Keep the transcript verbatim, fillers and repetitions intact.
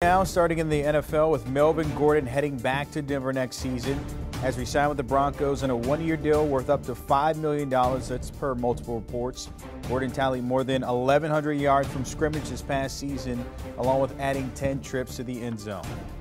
Now, starting in the N F L with Melvin Gordon heading back to Denver next season as we sign with the Broncos in a one-year deal worth up to five million dollars. That's per multiple reports. Gordon tallied more than eleven hundred yards from scrimmage this past season, along with adding ten trips to the end zone.